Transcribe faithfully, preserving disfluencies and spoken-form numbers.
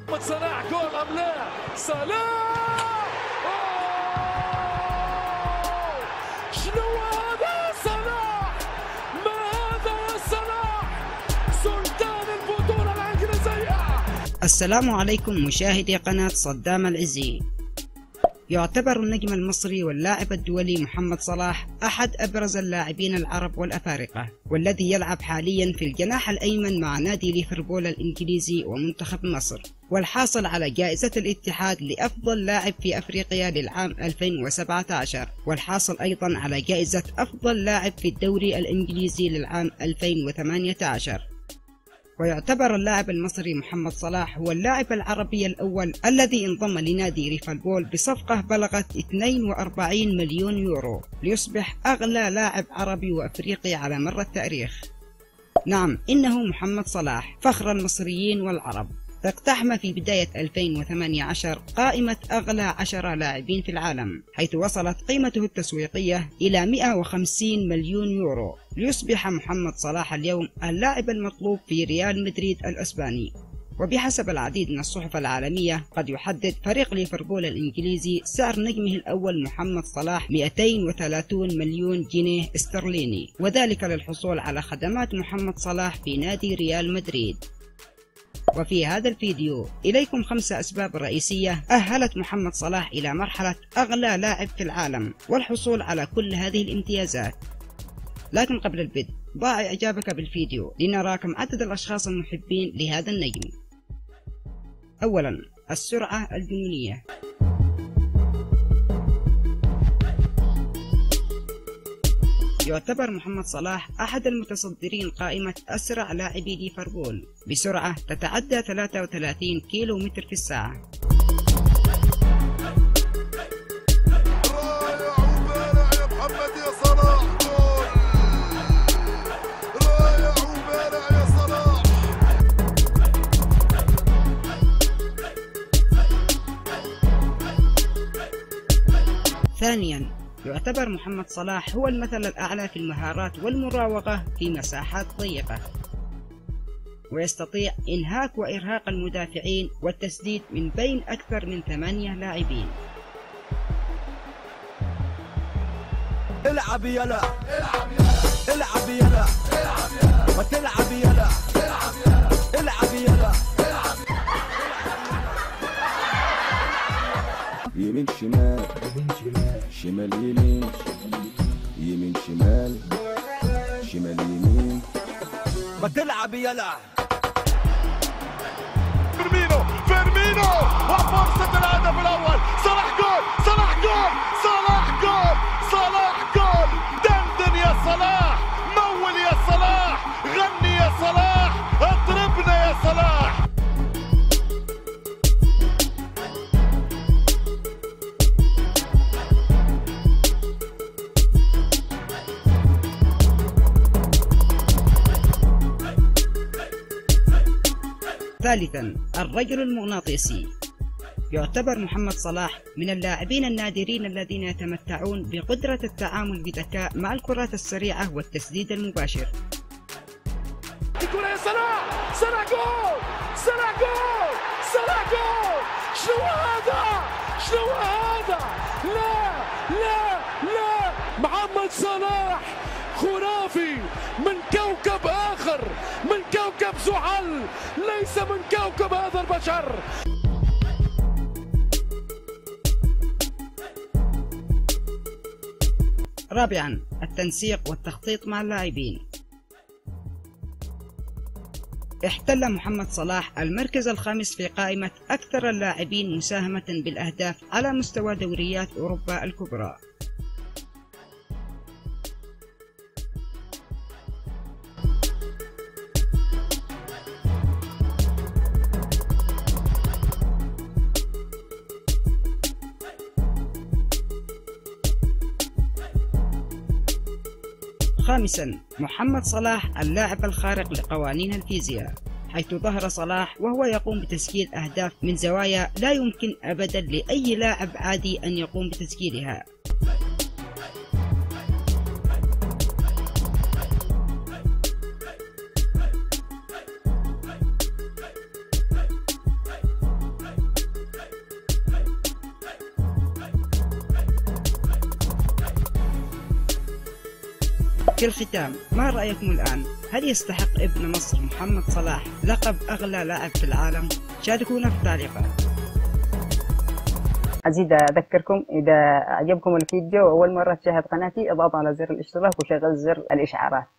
صلاح جول ام لا؟ صلاح شنو هذا صلاح؟ ما هذا يا صلاح؟ سلطان البطولة الإنجليزية. السلام عليكم مشاهدي قناة صدام العزي. يعتبر النجم المصري واللاعب الدولي محمد صلاح أحد أبرز اللاعبين العرب والأفارقة، والذي يلعب حاليا في الجناح الأيمن مع نادي ليفربول الإنجليزي ومنتخب مصر، والحاصل على جائزة الاتحاد لأفضل لاعب في أفريقيا للعام ألفين وسبعة عشر، والحاصل أيضا على جائزة أفضل لاعب في الدوري الإنجليزي للعام ألفين وثمانية عشر. ويعتبر اللاعب المصري محمد صلاح هو اللاعب العربي الأول الذي انضم لنادي ليفربول بصفقة بلغت اثنين وأربعين مليون يورو ليصبح أغلى لاعب عربي وأفريقي على مر التاريخ. نعم، إنه محمد صلاح فخر المصريين والعرب. اقتحم في بداية ألفين وثمانية عشر قائمة أغلى عشرة لاعبين في العالم، حيث وصلت قيمته التسويقية إلى مئة وخمسين مليون يورو، ليصبح محمد صلاح اليوم اللاعب المطلوب في ريال مدريد الأسباني. وبحسب العديد من الصحف العالمية، قد يحدد فريق ليفربول الإنجليزي سعر نجمه الأول محمد صلاح مئتين وثلاثين مليون جنيه استرليني، وذلك للحصول على خدمات محمد صلاح في نادي ريال مدريد. وفي هذا الفيديو إليكم خمسة أسباب رئيسية أهلت محمد صلاح إلى مرحلة أغلى لاعب في العالم والحصول على كل هذه الامتيازات. لكن قبل البدء ضع إعجابك بالفيديو لنرى كم عدد الأشخاص المحبين لهذا النجم. أولا، السرعة الجنونية. يعتبر محمد صلاح أحد المتصدرين قائمة أسرع لاعبي ليفربول بسرعة تتعدى ثلاثة وثلاثين كيلو متر في الساعة. رائع وبارع يا محمد يا صلاح، جول رائع وبارع يا صلاح. ثانيا، يعتبر محمد صلاح هو المثل الأعلى في المهارات والمراوغة في مساحات ضيقة، ويستطيع إنهاك وإرهاق المدافعين والتسديد من بين أكثر من ثمانية لاعبين. العب يلا العب يلا العب يلا العب يلا ما تلعب يلا العب يلا العب يلا يمين شمال شمال يمين يمين شمال شمال يمين ما تلعب يلا. فيرمينو فيرمينو وفرصة الهدف الأول. صلاح جول صلاح جول صلاح جول صلاح جول. دندن يا صلاح، مول يا صلاح، غني يا صلاح، اضربنا يا صلاح. ثالثا، الرجل المغناطيسي. يعتبر محمد صلاح من اللاعبين النادرين الذين يتمتعون بقدرة التعامل بذكاء مع الكرات السريعة والتسديد المباشر. الكرة يا صلاح، صلاح جول صلاح جول صلاح جول. شنو هذا؟ شنو هذا؟ لا لا لا، محمد صلاح خرافي من كوكب آخر، من كوكب زحل، ليس من كوكب هذا البشر. رابعا، التنسيق والتخطيط مع اللاعبين. احتل محمد صلاح المركز الخامس في قائمة أكثر اللاعبين مساهمة بالأهداف على مستوى دوريات أوروبا الكبرى. خامسا، محمد صلاح اللاعب الخارق لقوانين الفيزياء، حيث ظهر صلاح وهو يقوم بتسجيل أهداف من زوايا لا يمكن أبدا لأي لاعب عادي أن يقوم بتسجيلها. في الختام، ما رأيكم الآن؟ هل يستحق ابن مصر محمد صلاح لقب أغلى لاعب في العالم؟ شاركونا في التعليقات. أزيد أذكركم إذا أعجبكم الفيديو وأول مرة تشاهد قناتي اضغط على زر الاشتراك وشغل زر الإشعارات.